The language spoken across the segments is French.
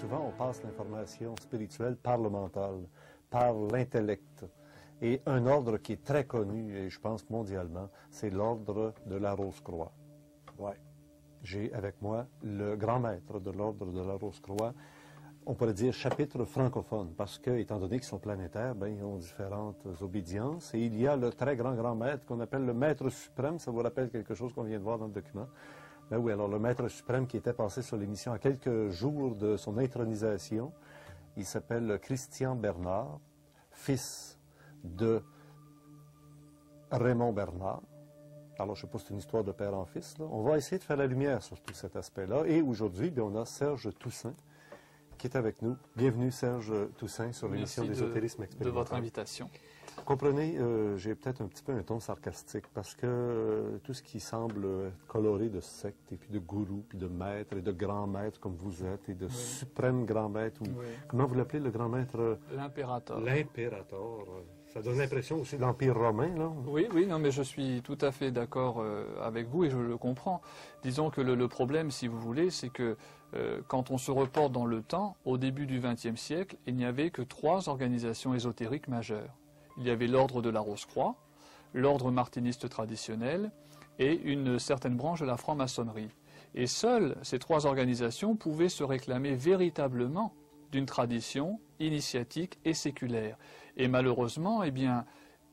souvent, on passe l'information spirituelle par le mental, par l'intellect. Et un ordre qui est très connu, et je pense mondialement, c'est l'ordre de la Rose-Croix. Ouais. J'ai avec moi le grand maître de l'ordre de la Rose-Croix, on pourrait dire chapitre francophone, parce que, étant donné qu'ils sont planétaires, ben, ils ont différentes obédiences. Et il y a le très grand maître qu'on appelle le maître suprême. Ça vous rappelle quelque chose qu'on vient de voir dans le document? Ben oui, alors le maître suprême qui était passé sur l'émission à quelques jours de son intronisation, il s'appelle Christian Bernard, fils de Raymond Bernard. Alors, je ne sais pas si c'est une histoire de père en fils, là. On va essayer de faire la lumière sur tout cet aspect-là. Et aujourd'hui, bien, on a Serge Toussaint qui est avec nous. Bienvenue, Serge Toussaint, sur l'émission d'Ésotérisme Expérimental. De votre invitation. Comprenez, j'ai peut-être un petit peu un ton sarcastique, parce que tout ce qui semble coloré de sectes, et puis de gourous, puis de maîtres, et de grands maîtres comme vous êtes, et de suprêmes grands maîtres, ou comment vous l'appelez, le grand maître? L'impérator. L'impérator. Ça donne l'impression aussi de l'Empire romain, là. Oui, non, mais je suis tout à fait d'accord avec vous et je le comprends. Disons que le problème, si vous voulez, c'est que quand on se reporte dans le temps, au début du XXe siècle, il n'y avait que 3 organisations ésotériques majeures. Il y avait l'ordre de la Rose-Croix, l'ordre martiniste traditionnel et une certaine branche de la franc-maçonnerie. Et seules ces 3 organisations pouvaient se réclamer véritablement d'une tradition initiatique et séculaire. Et malheureusement, eh bien,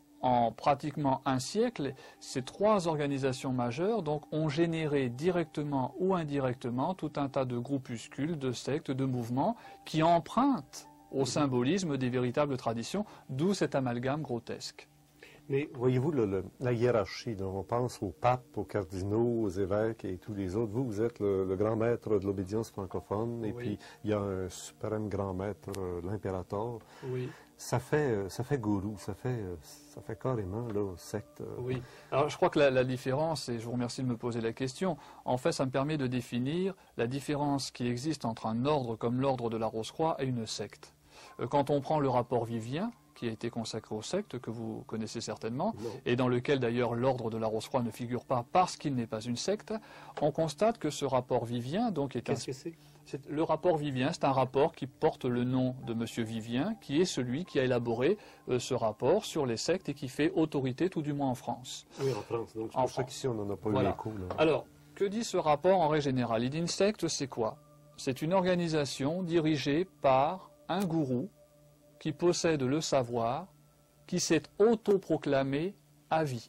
en pratiquement un siècle, ces 3 organisations majeures donc, ont généré directement ou indirectement tout un tas de groupuscules, de sectes, de mouvements qui empruntent au symbolisme des véritables traditions, d'où cet amalgame grotesque. Mais voyez-vous, la hiérarchie, là, on pense aux papes, aux cardinaux, aux évêques et tous les autres. Vous êtes le grand maître de l'obédience francophone, et puis il y a un suprême grand maître, l'impérator. Oui. Ça fait gourou, ça fait carrément, là, secte. Oui. Alors, je crois que la différence, et je vous remercie de me poser la question, en fait, ça me permet de définir la différence qui existe entre un ordre comme l'ordre de la Rose-Croix et une secte. Quand on prend le rapport Vivien, qui a été consacré aux sectes, que vous connaissez certainement, et dans lequel d'ailleurs l'ordre de la Rose-Croix ne figure pas parce qu'il n'est pas une secte, on constate que ce rapport Vivien donc est Qu'est-ce que c'est? Le rapport Vivien, c'est un rapport qui porte le nom de M. Vivien, qui est celui qui a élaboré ce rapport sur les sectes et qui fait autorité, tout du moins en France. Oui, en France. Donc, c'est pour ça qu'ici, on n'en a pas eu l'écho. Alors, que dit ce rapport en règle générale? Il dit une secte, c'est quoi? C'est une organisation dirigée par un gourou qui possède le savoir, qui s'est autoproclamé à vie.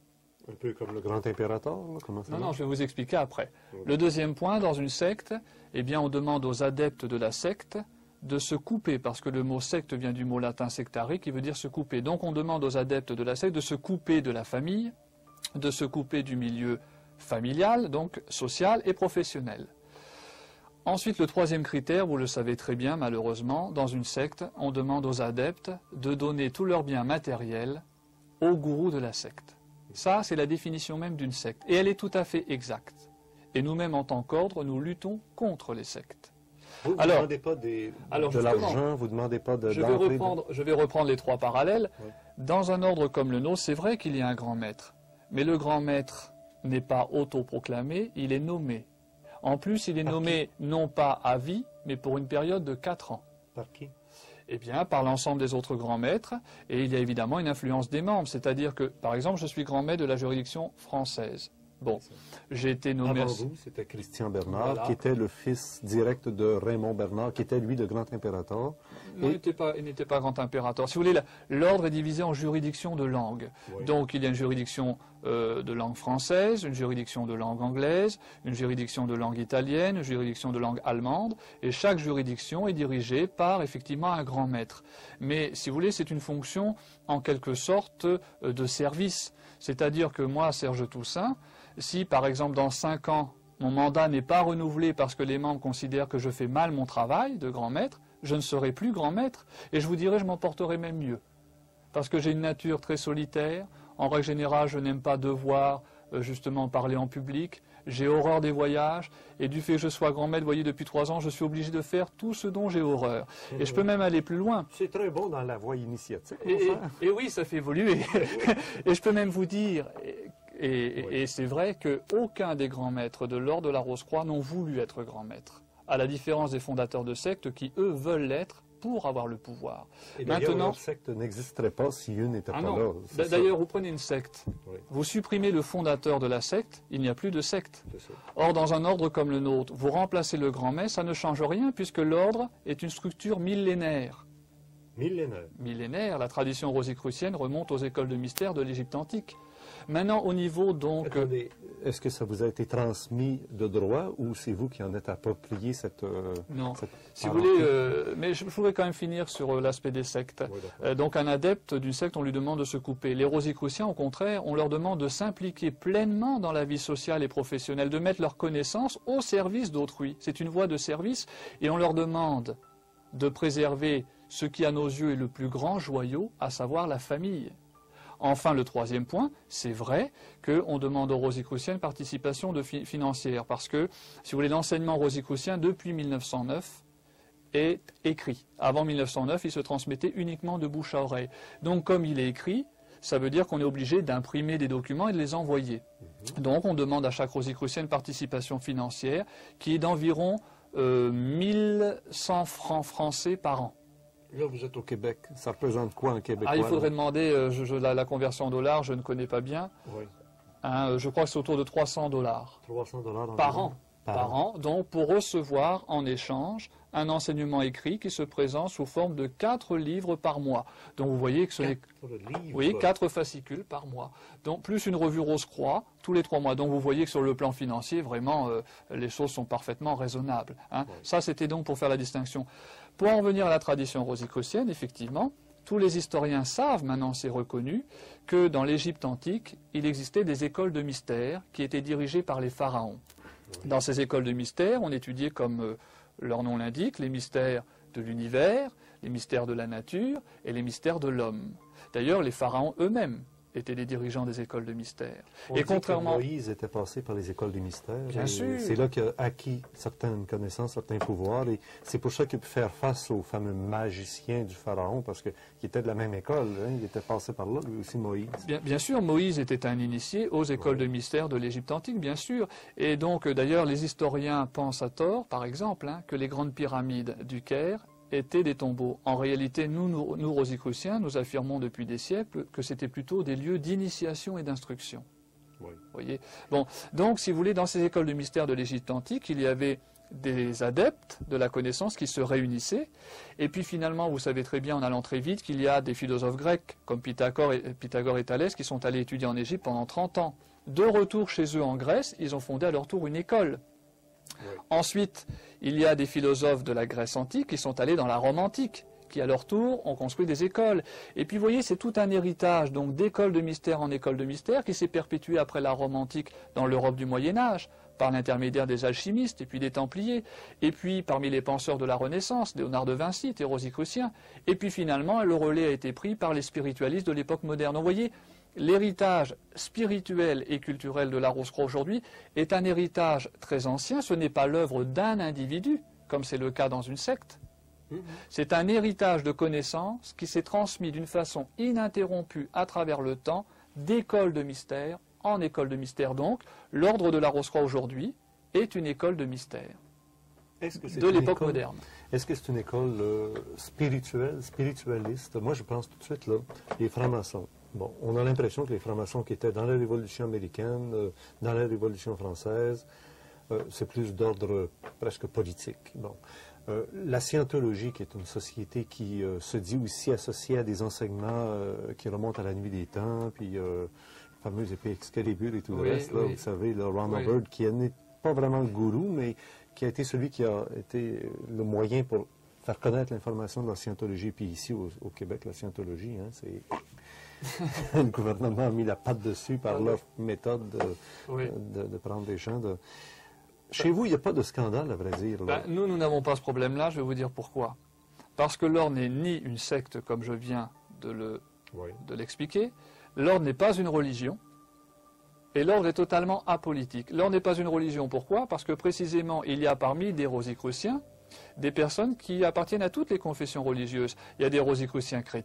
Un peu comme le grand impérator, là, comment ça marche? Non, je vais vous expliquer après. Le deuxième point, dans une secte, eh bien, on demande aux adeptes de la secte de se couper, parce que le mot secte vient du mot latin sectari, qui veut dire se couper. Donc on demande aux adeptes de la secte de se couper de la famille, de se couper du milieu familial, donc social et professionnel. Ensuite, le troisième critère, vous le savez très bien, malheureusement, dans une secte, on demande aux adeptes de donner tous leurs biens matériels au gourou de la secte. Ça, c'est la définition même d'une secte. Et elle est tout à fait exacte. Et nous-mêmes, en tant qu'ordre, nous luttons contre les sectes. Vous ne demandez pas de l'argent, vous ne demandez pas de... Je vais reprendre les 3 parallèles. Oui. Dans un ordre comme le nôtre, c'est vrai qu'il y a un grand maître. Mais le grand maître n'est pas autoproclamé, il est nommé. En plus, il est nommé non pas à vie, mais pour une période de 4 ans. Par qui? Eh bien, par l'ensemble des autres grands maîtres, et il y a évidemment une influence des membres. C'est-à-dire que, par exemple, je suis grand maître de la juridiction française. Bon, j'ai été nommé... Avant vous, c'était Christian Bernard, qui était le fils direct de Raymond Bernard, qui était, lui, le grand impérator. Non, il n'était pas grand impérator. Si vous voulez, l'ordre est divisé en juridictions de langue. Oui. Donc, il y a une juridiction de langue française, une juridiction de langue anglaise, une juridiction de langue italienne, une juridiction de langue allemande, et chaque juridiction est dirigée par, effectivement, un grand maître. Mais, si vous voulez, c'est une fonction, en quelque sorte, de service. C'est-à-dire que moi, Serge Toussaint, si, par exemple, dans 5 ans, mon mandat n'est pas renouvelé parce que les membres considèrent que je fais mal mon travail de grand maître, je ne serai plus grand maître. Et je vous dirais, je m'en porterai même mieux. Parce que j'ai une nature très solitaire. En règle générale, je n'aime pas devoir, justement, parler en public. J'ai horreur des voyages. Et du fait que je sois grand maître, vous voyez, depuis 3 ans, je suis obligé de faire tout ce dont j'ai horreur. Et je peux même aller plus loin. C'est très bon dans la voie initiatique. Et oui, ça fait évoluer. Et je peux même vous dire... Et c'est vrai qu'aucun des grands maîtres de l'ordre de la Rose-Croix n'ont voulu être grands maîtres. à la différence des fondateurs de sectes qui, eux, veulent l'être pour avoir le pouvoir. Et maintenant, leur secte n'existerait pas si eux n'étaient pas non. là. D'ailleurs, vous prenez une secte, oui. Vous supprimez le fondateur de la secte, il n'y a plus de secte. Or, dans un ordre comme le nôtre, vous remplacez le grand maître, ça ne change rien puisque l'ordre est une structure millénaire. Millénaire. Millénaire, la tradition rosicrucienne remonte aux écoles de mystère de l'Égypte antique. Maintenant, au niveau donc... Attendez, est-ce que ça vous a été transmis de droit ou c'est vous qui en êtes approprié cette... non, si vous voulez, mais je voudrais quand même finir sur l'aspect des sectes. Oui, donc un adepte d'une secte, on lui demande de se couper. Les rosicruciens, au contraire, on leur demande de s'impliquer pleinement dans la vie sociale et professionnelle, de mettre leurs connaissances au service d'autrui. C'est une voie de service et on leur demande de préserver ce qui à nos yeux est le plus grand joyau, à savoir la famille. Enfin, le troisième point, c'est vrai qu'on demande aux rosicruciens une participation financière, parce que, si vous voulez, l'enseignement rosicrucien, depuis 1909, est écrit. Avant 1909, il se transmettait uniquement de bouche à oreille. Donc, comme il est écrit, ça veut dire qu'on est obligé d'imprimer des documents et de les envoyer. Donc, on demande à chaque rosicrucien une participation financière qui est d'environ 1100 francs français par an. Là, vous êtes au Québec. Ça représente quoi en Québec? Il faudrait demander, la conversion en dollars, je ne connais pas bien. Oui. Je crois que c'est autour de 300 $. 300 $ par an. Par an, donc pour recevoir en échange un enseignement écrit qui se présente sous forme de 4 livres par mois. Donc vous voyez que ce n'est... Oui, 4 fascicules par mois. Donc plus une revue Rose-Croix tous les 3 mois. Donc vous voyez que sur le plan financier, vraiment, les choses sont parfaitement raisonnables. Hein. Oui. Ça, c'était donc pour faire la distinction. Pour en revenir à la tradition rosicrucienne, effectivement, tous les historiens savent, maintenant c'est reconnu, que dans l'Égypte antique, il existait des écoles de mystère qui étaient dirigées par les pharaons. Dans ces écoles de mystère, on étudiait, comme leur nom l'indique, les mystères de l'univers, les mystères de la nature et les mystères de l'homme. D'ailleurs, les pharaons eux-mêmes étaient des dirigeants des écoles de mystère. On dit contrairement... que Moïse était passé par les écoles de mystère. Bien sûr. C'est là qu'il a acquis certaines connaissances, certains pouvoirs. Et c'est pour ça qu'il peut faire face aux fameux magiciens du pharaon, parce qu'il était de la même école. Hein, il était passé par là, lui aussi, Moïse. Bien sûr, Moïse était un initié aux écoles de mystère de l'Égypte antique, bien sûr. Et donc, d'ailleurs, les historiens pensent à tort, par exemple, que les grandes pyramides du Caire étaient des tombeaux. En réalité, nous rosicruciens, nous affirmons depuis des siècles que c'était plutôt des lieux d'initiation et d'instruction. Oui. Voyez. Bon, donc, si vous voulez, dans ces écoles de mystère de l'Égypte antique, il y avait des adeptes de la connaissance qui se réunissaient. Et puis finalement, vous savez très bien, en allant très vite, qu'il y a des philosophes grecs, comme Pythagore et Thalès, qui sont allés étudier en Égypte pendant 30 ans. De retour chez eux en Grèce, ils ont fondé à leur tour une école. Oui. Ensuite, il y a des philosophes de la Grèce antique qui sont allés dans la Rome antique, qui à leur tour ont construit des écoles. Et puis vous voyez, c'est tout un héritage donc d'école de mystère en école de mystère qui s'est perpétué après la Rome antique dans l'Europe du Moyen-Âge, par l'intermédiaire des alchimistes et puis des Templiers, et puis parmi les penseurs de la Renaissance, Léonard de Vinci était rosicrucien, et puis finalement le relais a été pris par les spiritualistes de l'époque moderne. Donc, vous voyez, l'héritage spirituel et culturel de la Rose-Croix aujourd'hui est un héritage très ancien, ce n'est pas l'œuvre d'un individu, comme c'est le cas dans une secte. C'est un héritage de connaissances qui s'est transmis d'une façon ininterrompue à travers le temps, d'école de mystère en école de mystère. Donc, l'ordre de la Rose-Croix aujourd'hui est une école de mystère de l'époque moderne. Est-ce que c'est une école spirituelle, spiritualiste? Moi, je pense tout de suite, là, les francs-maçons. Bon, on a l'impression que les francs-maçons qui étaient dans la Révolution américaine, dans la Révolution française, c'est plus d'ordre presque politique. Bon. La scientologie, qui est une société qui se dit aussi associée à des enseignements qui remontent à la nuit des temps, puis le fameux épée Excalibur et tout le reste, là, vous savez, le Ron Hubbard, qui n'est pas vraiment le gourou, mais qui a été celui qui a été le moyen pour faire connaître l'information de la scientologie. Puis ici, au Québec, la scientologie, hein, c'est... le gouvernement a mis la patte dessus par leur méthode de prendre des gens. Chez vous, il n'y a pas de scandale, à vrai dire. Nous n'avons pas ce problème-là, je vais vous dire pourquoi. Parce que l'ordre n'est ni une secte, comme je viens de l'expliquer, l'ordre n'est pas une religion, et l'ordre est totalement apolitique. L'ordre n'est pas une religion, pourquoi? Parce que précisément, il y a parmi des rosicruciens des personnes qui appartiennent à toutes les confessions religieuses. Il y a des rosicruciens chrétiens,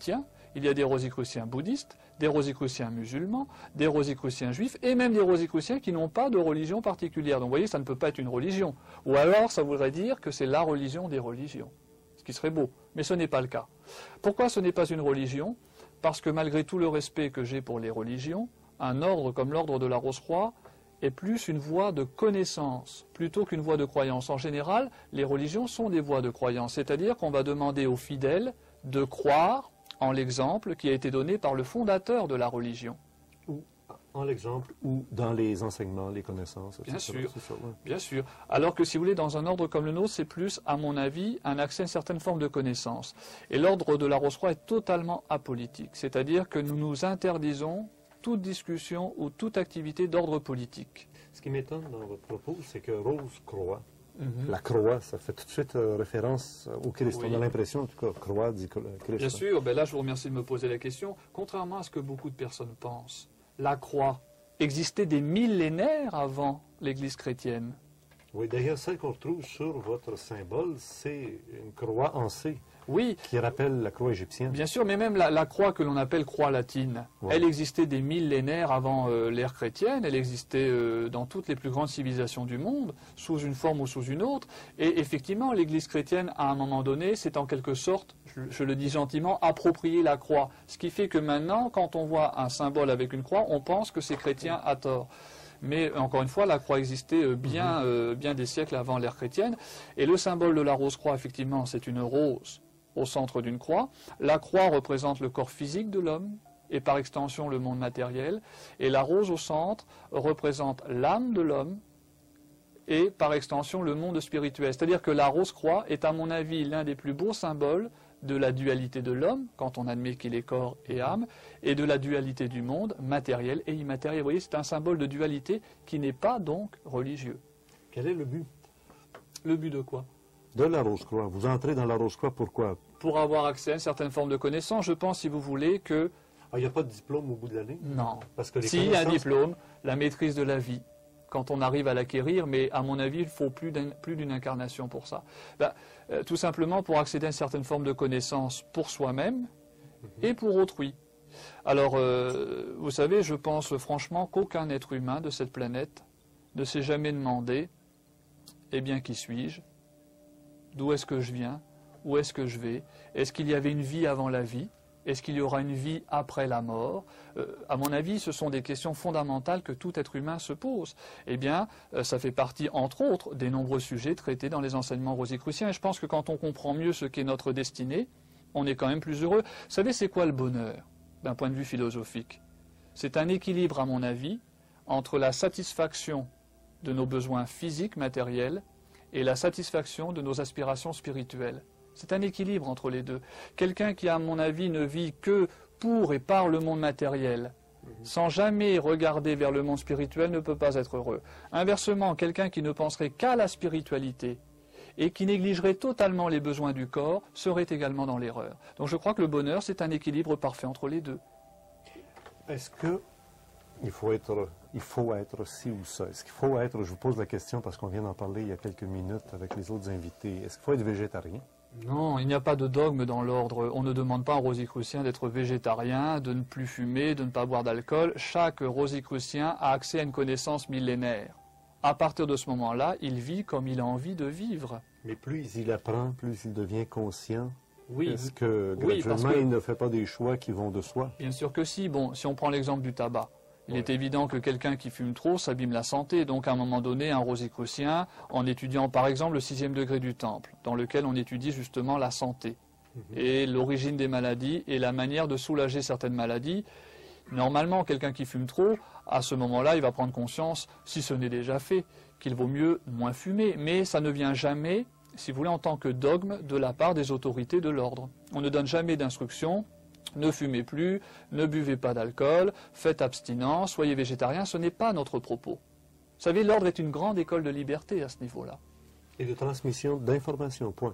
il y a des rosicruciens bouddhistes, des rosicruciens musulmans, des rosicruciens juifs et même des rosicruciens qui n'ont pas de religion particulière. Donc vous voyez, ça ne peut pas être une religion. Ou alors ça voudrait dire que c'est la religion des religions, ce qui serait beau, mais ce n'est pas le cas. Pourquoi ce n'est pas une religion? Parce que malgré tout le respect que j'ai pour les religions, un ordre comme l'ordre de la Rose-Croix est plus une voie de connaissance plutôt qu'une voie de croyance. En général, les religions sont des voies de croyance, c'est-à-dire qu'on va demander aux fidèles de croire en l'exemple qui a été donné par le fondateur de la religion. Ou en l'exemple, ou dans les enseignements, les connaissances, etc. Bien sûr, ça, ouais. bien sûr. Alors que si vous voulez, dans un ordre comme le nôtre, c'est plus, à mon avis, un accès à une certaine forme de connaissance. Et l'ordre de la Rose-Croix est totalement apolitique, c'est-à-dire que nous nous interdisons toute discussion ou toute activité d'ordre politique. Ce qui m'étonne dans votre propos, c'est que Rose-Croix, la croix, ça fait tout de suite référence au Christ. Oui. On a l'impression, en tout cas, croix dit Christ. Bien sûr, ben là je vous remercie de me poser la question. Contrairement à ce que beaucoup de personnes pensent, la croix existait des millénaires avant l'Église chrétienne. Oui, d'ailleurs, celle qu'on retrouve sur votre symbole, c'est une croix en C, Oui, qui rappelle la croix égyptienne. bien sûr, mais même la croix que l'on appelle croix latine, Ouais. elle existait des millénaires avant l'ère chrétienne, elle existait dans toutes les plus grandes civilisations du monde, sous une forme ou sous une autre, et effectivement, l'Église chrétienne, à un moment donné, c'est en quelque sorte, je le dis gentiment, approprié la croix, ce qui fait que maintenant, quand on voit un symbole avec une croix, on pense que c'est chrétien à tort. Mais encore une fois, la croix existait bien des siècles avant l'ère chrétienne, et le symbole de la rose-croix, effectivement, c'est une rose au centre d'une croix. La croix représente le corps physique de l'homme et par extension le monde matériel. Et la rose au centre représente l'âme de l'homme et par extension le monde spirituel. C'est-à-dire que la rose-croix est à mon avis l'un des plus beaux symboles de la dualité de l'homme, quand on admet qu'il est corps et âme, et de la dualité du monde, matériel et immatériel. Vous voyez, c'est un symbole de dualité qui n'est pas donc religieux. Quel est le but Le but de quoi? de la Rose-Croix? Vous entrez dans la Rose-Croix, pourquoi? Pour avoir accès à une certaine forme de connaissance, je pense, si vous voulez, que... Ah, il n'y a pas de diplôme au bout de l'année? Non. Parce que les Si, il y a un connaissances- diplôme, la maîtrise de la vie, quand on arrive à l'acquérir, mais à mon avis, il faut plus d'une incarnation pour ça. Tout simplement pour accéder à une certaine forme de connaissance pour soi-même et pour autrui. Alors, vous savez, je pense franchement qu'aucun être humain de cette planète ne s'est jamais demandé, eh bien, qui suis-je? D'où est-ce que je viens? Où est-ce que je vais? Est-ce qu'il y avait une vie avant la vie? Est-ce qu'il y aura une vie après la mort? À mon avis, ce sont des questions fondamentales que tout être humain se pose. Eh bien, ça fait partie, entre autres, des nombreux sujets traités dans les enseignements rosicruciens. Et je pense que quand on comprend mieux ce qu'est notre destinée, on est quand même plus heureux. Vous savez, c'est quoi le bonheur, d'un point de vue philosophique? C'est un équilibre, à mon avis, entre la satisfaction de nos besoins physiques, matériels, et la satisfaction de nos aspirations spirituelles. C'est un équilibre entre les deux. Quelqu'un qui, à mon avis, ne vit que pour et par le monde matériel, sans jamais regarder vers le monde spirituel, ne peut pas être heureux. Inversement, quelqu'un qui ne penserait qu'à la spiritualité et qui négligerait totalement les besoins du corps serait également dans l'erreur. Donc je crois que le bonheur, c'est un équilibre parfait entre les deux. Est-ce que il faut être ci ou ça? Est-ce qu'il faut être, je vous pose la question parce qu'on vient d'en parler il y a quelques minutes avec les autres invités, est-ce qu'il faut être végétarien? Non, il n'y a pas de dogme dans l'ordre. On ne demande pas à un rosicrucien d'être végétarien, de ne plus fumer, de ne pas boire d'alcool. Chaque rosicrucien a accès à une connaissance millénaire. À partir de ce moment-là, il vit comme il a envie de vivre. Mais plus il apprend, plus il devient conscient. Oui, Est-ce que oui, graduellement, parce que- il ne fait pas des choix qui vont de soi? bien sûr que si. Bon, si on prend l'exemple du tabac, il Ouais. est évident que quelqu'un qui fume trop s'abîme la santé. Donc à un moment donné, un rosicrucien, en étudiant par exemple le 6e degré du Temple, dans lequel on étudie justement la santé et l'origine des maladies et la manière de soulager certaines maladies, normalement quelqu'un qui fume trop, à ce moment-là, il va prendre conscience, si ce n'est déjà fait, qu'il vaut mieux moins fumer. Mais ça ne vient jamais, si vous voulez, en tant que dogme de la part des autorités de l'ordre. On ne donne jamais d'instruction. Ne fumez plus, ne buvez pas d'alcool, faites abstinence, soyez végétarien, ce n'est pas notre propos. Vous savez, l'ordre est une grande école de liberté à ce niveau-là. Et de transmission d'informations, point.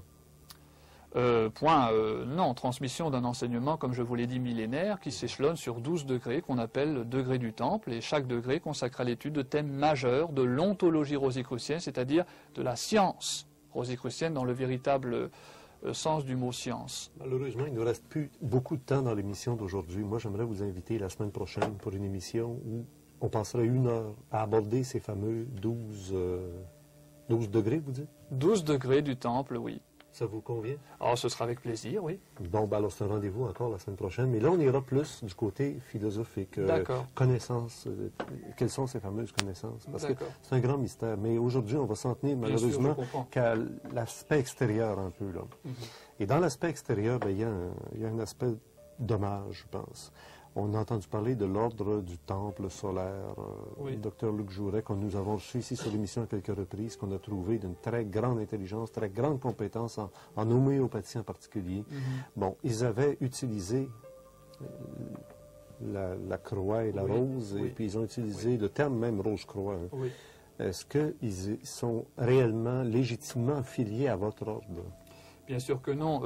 Non, transmission d'un enseignement, comme je vous l'ai dit, millénaire, qui s'échelonne sur 12 degrés, qu'on appelle le degré du temple, et chaque degré consacre à l'étude de thèmes majeurs de l'ontologie rosicrucienne, c'est-à-dire de la science rosicrucienne dans le véritable sens du mot science. Malheureusement, il ne nous reste plus beaucoup de temps dans l'émission d'aujourd'hui. Moi, j'aimerais vous inviter la semaine prochaine pour une émission où on passerait 1 heure à aborder ces fameux 12 degrés, vous dites? 12 degrés du temple, oui. Ça vous convient? Alors, ce sera avec plaisir, oui. Bon, ben alors c'est un rendez-vous encore la semaine prochaine. Mais là, on ira plus du côté philosophique. Connaissances. Quelles sont ces fameuses connaissances? Parce que c'est un grand mystère. Mais aujourd'hui, on va s'en tenir malheureusement qu'à l'aspect extérieur un peu. Là. Et dans l'aspect extérieur, ben, il y a un aspect dommage, je pense. On a entendu parler de l'ordre du temple solaire. Le docteur Luc Jouret, que nous avons reçu ici sur l'émission à quelques reprises, qu'on a trouvé d'une très grande intelligence, très grande compétence en homéopathie en particulier. Bon, ils avaient utilisé la croix et la rose, et puis ils ont utilisé le terme même rose-croix. Hein. Est-ce qu'ils sont réellement, légitimement affiliés à votre ordre? Bien sûr que non.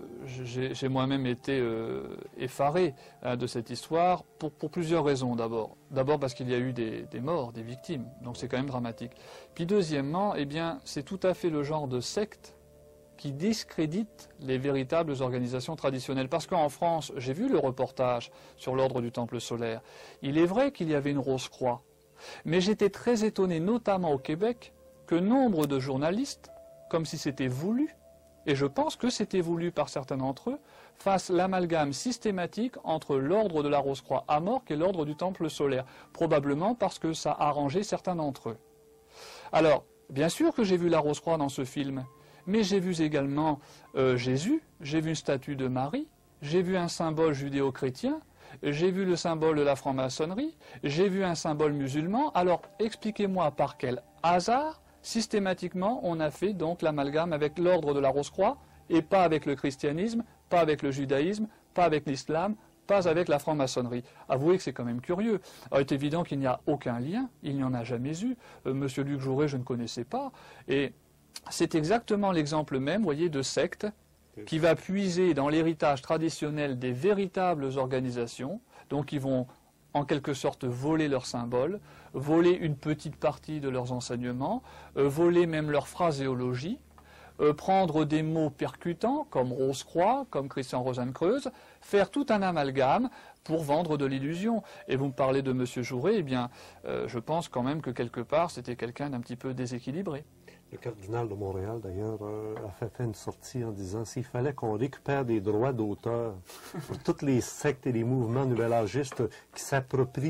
J'ai moi-même été effaré de cette histoire pour plusieurs raisons d'abord. D'abord parce qu'il y a eu des morts, des victimes, donc c'est quand même dramatique. Puis deuxièmement, eh bien, c'est tout à fait le genre de secte qui discrédite les véritables organisations traditionnelles. Parce qu'en France, j'ai vu le reportage sur l'ordre du Temple solaire. Il est vrai qu'il y avait une rose-croix, mais j'étais très étonné, notamment au Québec, que nombre de journalistes, comme si c'était voulu, et je pense que c'était voulu par certains d'entre eux, fassent l'amalgame systématique entre l'ordre de la Rose-Croix à Morques et l'ordre du Temple solaire, probablement parce que ça arrangeait certains d'entre eux. Alors, bien sûr que j'ai vu la Rose-Croix dans ce film, mais j'ai vu également Jésus, j'ai vu une statue de Marie, j'ai vu un symbole judéo-chrétien, j'ai vu le symbole de la franc-maçonnerie, j'ai vu un symbole musulman. Alors, expliquez-moi par quel hasard systématiquement, on a fait donc l'amalgame avec l'ordre de la Rose-Croix et pas avec le christianisme, pas avec le judaïsme, pas avec l'islam, pas avec la franc-maçonnerie. Avouez que c'est quand même curieux. Alors, il est évident qu'il n'y a aucun lien, il n'y en a jamais eu. Monsieur Luc Jouret, je ne connaissais pas. Et c'est exactement l'exemple même, voyez, de secte qui va puiser dans l'héritage traditionnel des véritables organisations, donc ils vont en quelque sorte voler leurs symboles, voler une petite partie de leurs enseignements, voler même leur phraséologie, prendre des mots percutants comme Rose-Croix, comme Christian Rosenkreuz, faire tout un amalgame pour vendre de l'illusion. Et vous me parlez de M. Jouret, eh bien, je pense quand même que quelque part, c'était quelqu'un d'un petit peu déséquilibré. Le cardinal de Montréal, d'ailleurs, a fait une sortie en disant s'il fallait qu'on récupère des droits d'auteur pour toutes les sectes et les mouvements nouvel-âgistes qui s'approprient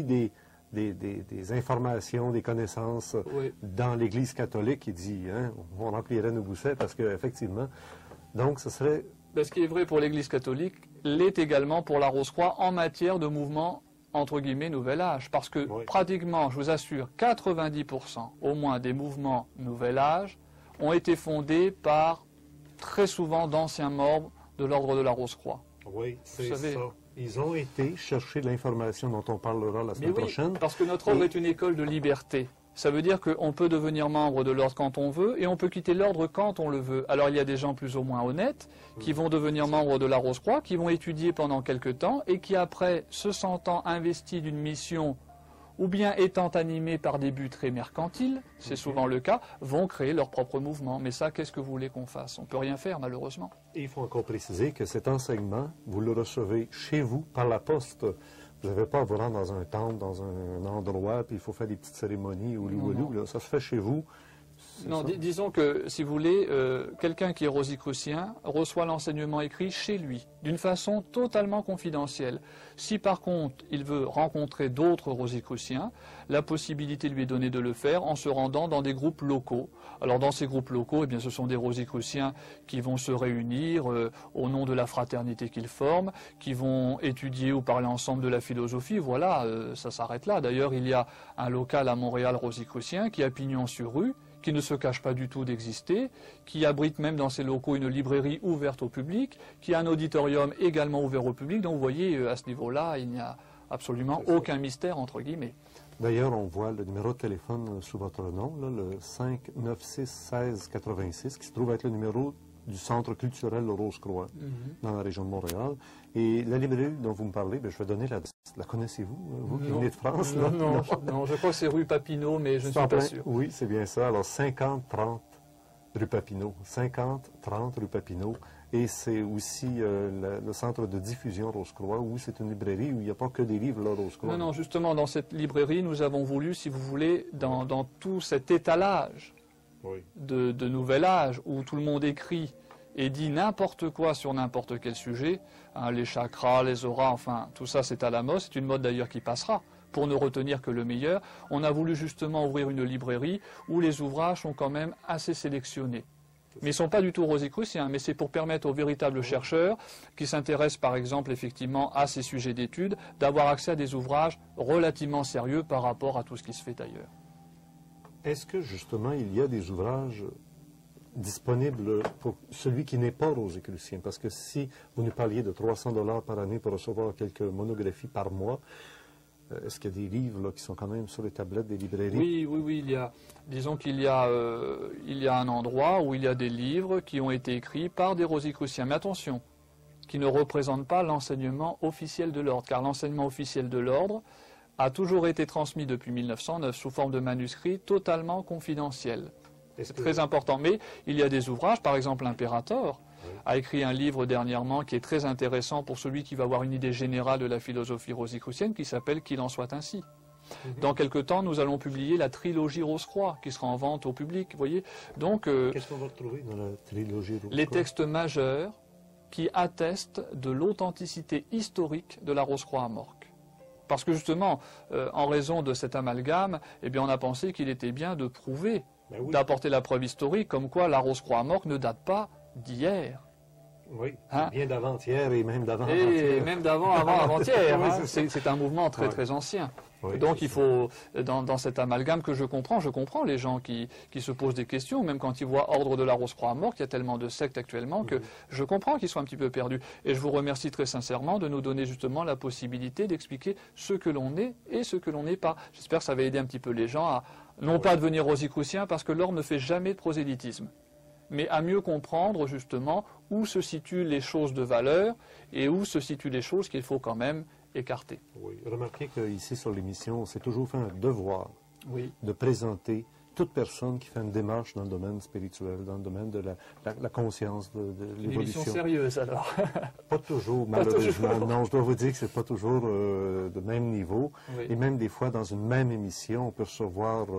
des informations, des connaissances dans l'Église catholique, il dit, hein, on remplirait nos goussets parce qu'effectivement, donc ce serait... Ben, ce qui est vrai pour l'Église catholique l'est également pour la Rose-Croix en matière de mouvement entre guillemets, nouvel âge. Parce que pratiquement, je vous assure, 90% au moins des mouvements nouvel âge ont été fondés par très souvent d'anciens membres de l'ordre de la Rose-Croix. Oui, c'est ça. Ils ont été chercher de l'information dont on parlera la semaine prochaine. Parce que notre ordre est une école de liberté. Ça veut dire qu'on peut devenir membre de l'ordre quand on veut et on peut quitter l'ordre quand on le veut. Alors il y a des gens plus ou moins honnêtes qui vont devenir membres de la Rose-Croix, qui vont étudier pendant quelque temps et qui après, se sentant investis d'une mission ou bien étant animés par des buts très mercantiles, c'est souvent le cas, vont créer leur propre mouvement. Mais ça, qu'est-ce que vous voulez qu'on fasse? On ne peut rien faire malheureusement. Et il faut encore préciser que cet enseignement, vous le recevez chez vous par la poste. Vous n'avez pas à vous rendre dans un temple, dans un endroit, puis il faut faire des petites cérémonies ou ça se fait chez vous. Non, disons que, si vous voulez, quelqu'un qui est rosicrucien reçoit l'enseignement écrit chez lui, d'une façon totalement confidentielle. Si par contre, il veut rencontrer d'autres rosicruciens, la possibilité lui est donnée de le faire en se rendant dans des groupes locaux. Alors dans ces groupes locaux, eh bien, ce sont des rosicruciens qui vont se réunir au nom de la fraternité qu'ils forment, qui vont étudier ou parler ensemble de la philosophie. Voilà, ça s'arrête là. D'ailleurs, il y a un local à Montréal rosicrucien qui a pignon sur rue, qui ne se cache pas du tout d'exister, qui abrite même dans ses locaux une librairie ouverte au public, qui a un auditorium également ouvert au public. Donc vous voyez, à ce niveau-là, il n'y a absolument aucun mystère, entre guillemets. D'ailleurs, on voit le numéro de téléphone sous votre nom, là, le 596-1686, qui se trouve être le numéro du Centre culturel de Rose-Croix, dans la région de Montréal. Et la librairie dont vous me parlez, je vais donner l'adresse. La connaissez-vous, vous qui venez de France? Non, je crois que c'est rue Papineau, mais je ne suis pas sûr. Oui, c'est bien ça. Alors, 50-30 rue Papineau. 50-30 rue Papineau. Et c'est aussi le centre de diffusion Rose-Croix, où c'est une librairie où il n'y a pas que des livres, là, Rose-Croix. Non, non, justement, dans cette librairie, nous avons voulu, si vous voulez, dans tout cet étalage de nouvel âge, où tout le monde écrit et dit n'importe quoi sur n'importe quel sujet, hein, les chakras, les auras, enfin, tout ça c'est à la mode, c'est une mode d'ailleurs qui passera, pour ne retenir que le meilleur. On a voulu justement ouvrir une librairie où les ouvrages sont quand même assez sélectionnés. Mais ils ne sont pas du tout rosicruciens, mais c'est pour permettre aux véritables chercheurs qui s'intéressent par exemple effectivement à ces sujets d'études d'avoir accès à des ouvrages relativement sérieux par rapport à tout ce qui se fait ailleurs. Est-ce que justement il y a des ouvrages disponibles pour celui qui n'est pas rosicrucien? Parce que si vous nous parliez de 300 $ par année pour recevoir quelques monographies par mois, est-ce qu'il y a des livres là, qui sont quand même sur les tablettes des librairies? Oui, disons qu'il y a un endroit où il y a des livres qui ont été écrits par des rosicruciens. Mais attention, qui ne représentent pas l'enseignement officiel de l'ordre, car l'enseignement officiel de l'ordre a toujours été transmis depuis 1909 sous forme de manuscrits totalement confidentiels. C'est très important. Mais il y a des ouvrages, par exemple l'Impérator a écrit un livre dernièrement qui est très intéressant pour celui qui va avoir une idée générale de la philosophie rosicrucienne qui s'appelle « Qu'il en soit ainsi ». Dans quelque temps, nous allons publier la trilogie Rose-Croix qui sera en vente au public. Vous voyez. Donc, qu'est-ce qu'on va retrouver dans la trilogie Rose-Croix? Les textes majeurs qui attestent de l'authenticité historique de la Rose-Croix à Morques. Parce que justement, en raison de cet amalgame, eh bien, on a pensé qu'il était bien de prouver, d'apporter la preuve historique, comme quoi la Rose-Croix à Morques ne date pas d'hier. Oui, hein? Bien d'avant-hier et même d'avant-avant-hier. Et même d'avant-avant-hier. Hein? C'est un mouvement très ancien. Oui, donc il faut, dans cet amalgame que je comprends les gens qui se posent des questions, même quand ils voient Ordre de la Rose-Croix à Morques, il y a tellement de sectes actuellement que je comprends qu'ils soient un petit peu perdus. Et je vous remercie très sincèrement de nous donner justement la possibilité d'expliquer ce que l'on est et ce que l'on n'est pas. J'espère que ça va aider un petit peu les gens à non pas devenir rosicruciens, parce que l'ordre ne fait jamais de prosélytisme, mais à mieux comprendre justement où se situent les choses de valeur et où se situent les choses qu'il faut quand même écarter. Oui, remarquez qu'ici sur l'émission, c'est toujours fait un devoir de présenter toute personne qui fait une démarche dans le domaine spirituel, dans le domaine de la conscience, de l'évolution. Une émission sérieuse alors. Pas toujours, malheureusement. Pas toujours. Non, je dois vous dire que ce n'est pas toujours de même niveau. Et même des fois, dans une même émission, on peut recevoir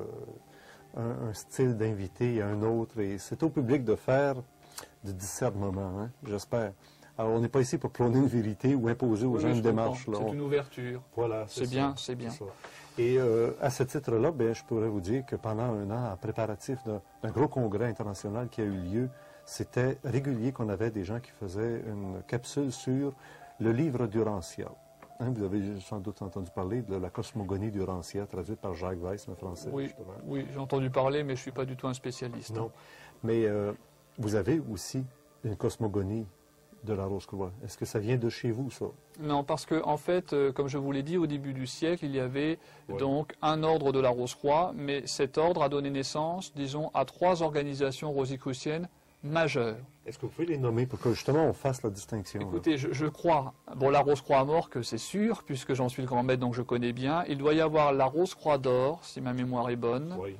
un style d'invité et un autre. Et c'est au public de faire du discernement, hein, j'espère. Alors, on n'est pas ici pour prôner une vérité ou imposer aux gens une démarche. C'est une ouverture. Voilà, c'est bien, c'est bien. Et à ce titre-là, je pourrais vous dire que pendant un an, en préparatif d'un gros congrès international qui a eu lieu, c'était régulier qu'on avait des gens qui faisaient une capsule sur le livre d'Urantia. Hein, vous avez sans doute entendu parler de la cosmogonie d'Urantia, traduite par Jacques Weiss, un Français. Oui, j'ai entendu parler, mais je ne suis pas du tout un spécialiste. Non, mais vous avez aussi une cosmogonie de la Rose-Croix. Est-ce que ça vient de chez vous, ça? Non, parce que en fait, comme je vous l'ai dit, au début du siècle, il y avait donc un ordre de la Rose-Croix, mais cet ordre a donné naissance, disons, à 3 organisations rosicruciennes majeures. Est-ce que vous pouvez les nommer pour que justement on fasse la distinction? Écoutez, je crois, bon, la Rose-Croix à Morques, c'est sûr, puisque j'en suis le grand maître, donc je connais bien. Il doit y avoir la Rose-Croix d'or, si ma mémoire est bonne. Oui.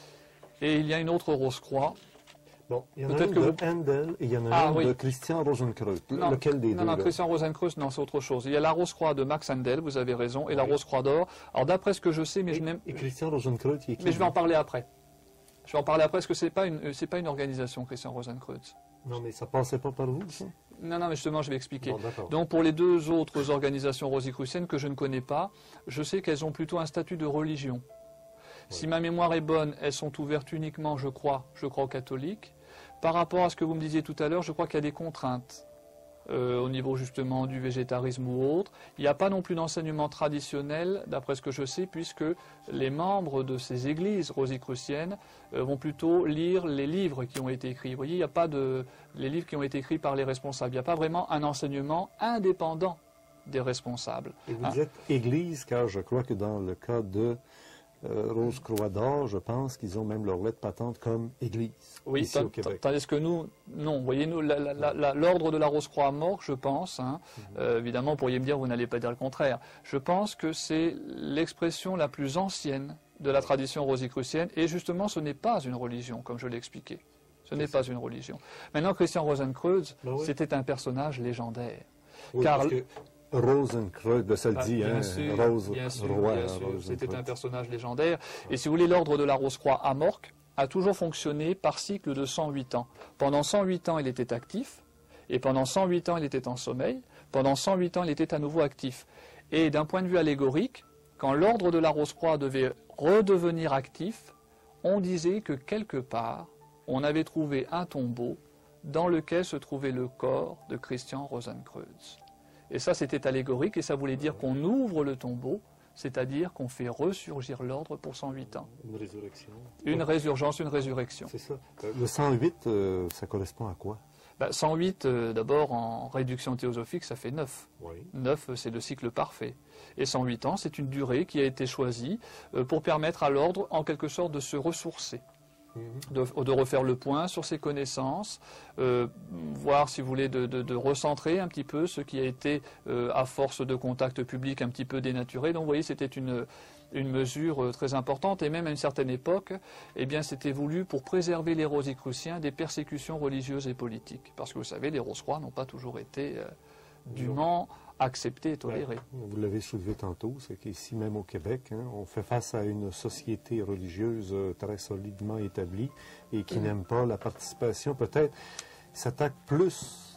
Et il y a une autre Rose-Croix. Bon, il y en a une de Handel et il y en a une de Christian Rosenkreuz. Lequel des deux? Non, Christian Rosenkreuz, non, c'est autre chose. Il y a la Rose-Croix de Max Handel, vous avez raison, et la Rose-Croix d'or. Alors d'après ce que je sais, mais je n'aime... Et Christian Rosenkreuz, qui est qui? Mais je vais en parler après. Je vais en parler après, parce que c'est pas une organisation, Christian Rosenkreuz. Non, mais ça passait pas par vous, ça? Non, mais justement, je vais expliquer. Bon, donc, pour les 2 autres organisations rosicruciennes que je ne connais pas, je sais qu'elles ont plutôt un statut de religion. Si ma mémoire est bonne, elles sont ouvertes uniquement, je crois aux catholiques. Par rapport à ce que vous me disiez tout à l'heure, je crois qu'il y a des contraintes au niveau justement du végétarisme ou autre. Il n'y a pas non plus d'enseignement traditionnel, d'après ce que je sais, puisque les membres de ces églises rosicruciennes vont plutôt lire les livres qui ont été écrits. Vous voyez, il n'y a pas les livres qui ont été écrits par les responsables. Il n'y a pas vraiment un enseignement indépendant des responsables. Et vous dites église, car je crois que dans le cas de Rose-Croix d'or, je pense qu'ils ont même leur lettre patente comme église. Oui, ici au Québec. Tandis que nous, non. Vous voyez, nous, l'ordre de la Rose-Croix à Morques, je pense, hein, évidemment, vous pourriez me dire, vous n'allez pas dire le contraire, je pense que c'est l'expression la plus ancienne de la tradition rosicrucienne, et justement, ce n'est pas une religion, comme je l'ai expliqué. Ce n'est pas une religion. Maintenant, Christian Rosenkreuz, Ben oui. c'était un personnage légendaire. Oui, car parce que Rosenkreuz, ben, ça le dit, bien hein, sûr, Rose, bien sûr, roi, bien sûr. Rosenkreuz. C'était un personnage légendaire. Et si vous voulez, l'ordre de la Rose-Croix à Morques a toujours fonctionné par cycle de 108 ans. Pendant 108 ans, il était actif, et pendant 108 ans, il était en sommeil. Pendant 108 ans, il était à nouveau actif. Et d'un point de vue allégorique, quand l'ordre de la Rose-Croix devait redevenir actif, on disait que quelque part, on avait trouvé un tombeau dans lequel se trouvait le corps de Christian Rosenkreuz. Et ça, c'était allégorique, et ça voulait dire qu'on ouvre le tombeau, c'est-à-dire qu'on fait ressurgir l'ordre pour 108 ans. Une résurrection. Une résurgence, une résurrection. C'est ça. Le 108, ça correspond à quoi? 108, d'abord, en réduction théosophique, ça fait 9. Oui. 9, c'est le cycle parfait. Et 108 ans, c'est une durée qui a été choisie pour permettre à l'ordre, en quelque sorte, de se ressourcer. De refaire le point sur ses connaissances, voir, si vous voulez, de recentrer un petit peu ce qui a été, à force de contact public, un petit peu dénaturé. Donc, vous voyez, c'était une mesure très importante, et même à une certaine époque, eh bien, c'était voulu pour préserver les Rosicruciens des persécutions religieuses et politiques. Parce que, vous savez, les Rose-Croix n'ont pas toujours été dûment acceptés et tolérés. Vous l'avez soulevé tantôt, c'est qu'ici, même au Québec, hein, on fait face à une société religieuse très solidement établie et qui n'aime pas la participation. Peut-être s'attaque plus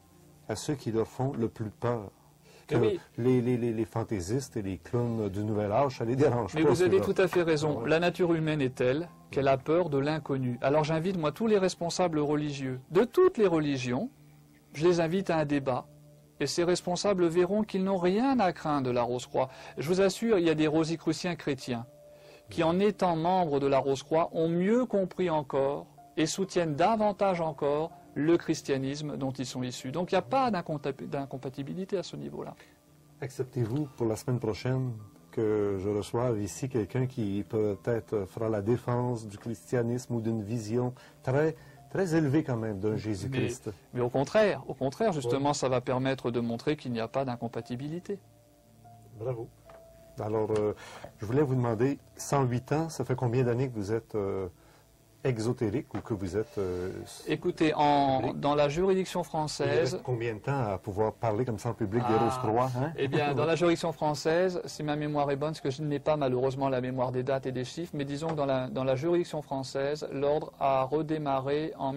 à ceux qui leur font le plus peur. Que oui. les fantaisistes et les clowns du Nouvel Âge, ça les dérange pas. Mais vous avez ceux-là. tout à fait raison. La nature humaine est telle qu'elle a peur de l'inconnu. Alors j'invite, moi, tous les responsables religieux de toutes les religions, je les invite à un débat. Et ces responsables verront qu'ils n'ont rien à craindre de la Rose-Croix. Je vous assure, il y a des Rosicruciens chrétiens qui, en étant membres de la Rose-Croix, ont mieux compris encore et soutiennent davantage encore le christianisme dont ils sont issus. Donc il n'y a pas d'incompatibilité à ce niveau-là. Acceptez-vous pour la semaine prochaine que je reçoive ici quelqu'un qui peut-être fera la défense du christianisme ou d'une vision très élevée quand même d'un Jésus-Christ? Mais au contraire, justement, ça va permettre de montrer qu'il n'y a pas d'incompatibilité. Bravo. Alors, je voulais vous demander, 108 ans, ça fait combien d'années que vous êtes exotérique ou que vous êtes... Écoutez, dans la juridiction il française... reste combien de temps à pouvoir parler comme ça en public des Rose-Croix, hein? Eh bien, dans la juridiction française, si ma mémoire est bonne, parce que je n'ai pas malheureusement la mémoire des dates et des chiffres, mais disons que dans la juridiction française, l'ordre a redémarré en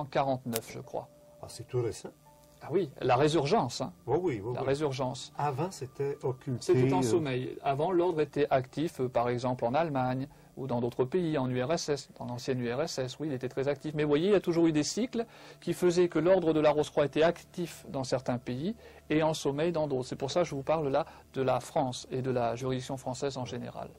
1949, je crois. Ah, c'est tout récent. Ah oui, la résurgence. Hein. Oui. La résurgence. Avant, c'était occulté. C'était en sommeil. Avant, l'ordre était actif, par exemple en Allemagne ou dans d'autres pays, en URSS, dans l'ancienne URSS, oui, il était très actif. Mais vous voyez, il y a toujours eu des cycles qui faisaient que l'ordre de la Rose-Croix était actif dans certains pays et en sommeil dans d'autres. C'est pour ça que je vous parle là de la France et de la juridiction française en général.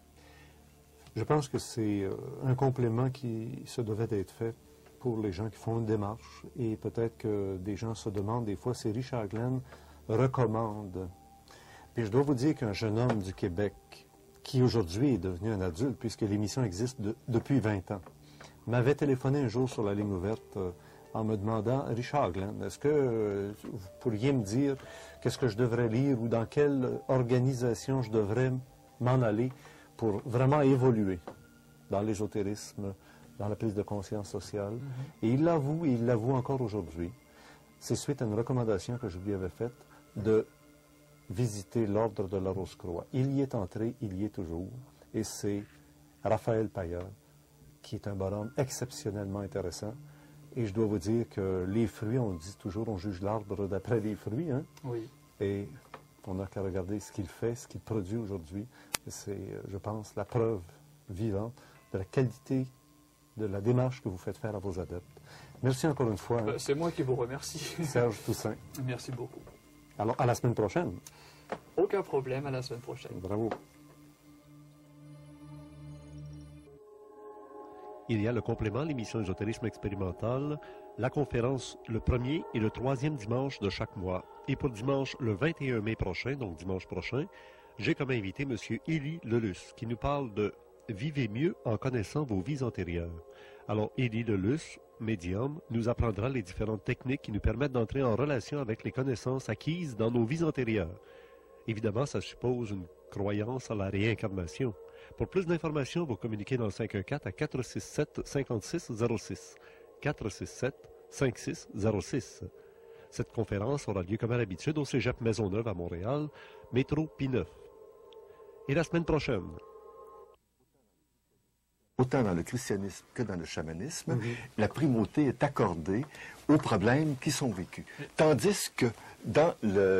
Je pense que c'est un complément qui se devait d'être fait pour les gens qui font une démarche. Et peut-être que des gens se demandent des fois si Richard Glenn recommande. Puis je dois vous dire qu'un jeune homme du Québec, qui aujourd'hui est devenu un adulte, puisque l'émission existe depuis 20 ans, m'avait téléphoné un jour sur la ligne ouverte en me demandant, Richard Glenn, est-ce que vous pourriez me dire qu'est-ce que je devrais lire ou dans quelle organisation je devrais m'en aller pour vraiment évoluer dans l'ésotérisme, dans la prise de conscience sociale. Et il l'avoue encore aujourd'hui. C'est suite à une recommandation que je lui avais faite de visiter l'ordre de la Rose-Croix. Il y est entré, il y est toujours. Et c'est Raphaël Pailleur, qui est un bonhomme exceptionnellement intéressant. Et je dois vous dire que les fruits, on dit toujours, on juge l'arbre d'après les fruits. Hein? Oui. Et on n'a qu'à regarder ce qu'il fait, ce qu'il produit aujourd'hui. C'est, je pense, la preuve vivante de la qualité de la démarche que vous faites faire à vos adeptes. Merci encore une fois. Hein? C'est moi qui vous remercie. Serge Toussaint. Merci beaucoup. Alors, à la semaine prochaine. Aucun problème, à la semaine prochaine. Bravo. Il y a le complément, l'émission Ésotérisme expérimental, la conférence le 1er et le 3e dimanche de chaque mois. Et pour dimanche, le 21 mai prochain, donc dimanche prochain, j'ai comme invité M. Élie Lelus, qui nous parle de « Vivez mieux en connaissant vos vies antérieures ». Alors, Élie Lelus, médium, nous apprendra les différentes techniques qui nous permettent d'entrer en relation avec les connaissances acquises dans nos vies antérieures. Évidemment, ça suppose une croyance à la réincarnation. Pour plus d'informations, vous communiquez dans le 514 à 467 5606. 467-5606. Cette conférence aura lieu comme à l'habitude au Cégep Maisonneuve à Montréal, métro P9. Et la semaine prochaine, autant dans le christianisme que dans le chamanisme, la primauté est accordée aux problèmes qui sont vécus. Tandis que dans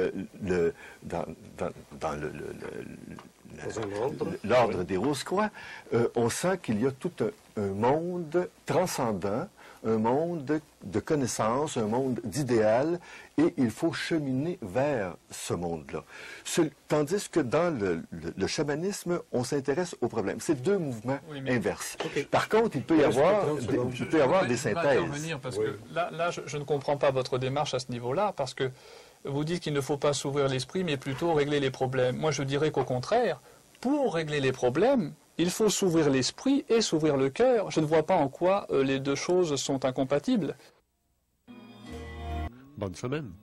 l'ordre des Rose-Croix, on sent qu'il y a tout un monde transcendant, un monde de connaissances, un monde d'idéal, et il faut cheminer vers ce monde-là. Tandis que dans le chamanisme, on s'intéresse aux problèmes. C'est deux mouvements inverses. Okay. Par contre, il peut y avoir des synthèses. Parce que là je ne comprends pas votre démarche à ce niveau-là, parce que vous dites qu'il ne faut pas s'ouvrir l'esprit, mais plutôt régler les problèmes. Moi, je dirais qu'au contraire, pour régler les problèmes, il faut s'ouvrir l'esprit et s'ouvrir le cœur. Je ne vois pas en quoi les deux choses sont incompatibles. Bonne semaine.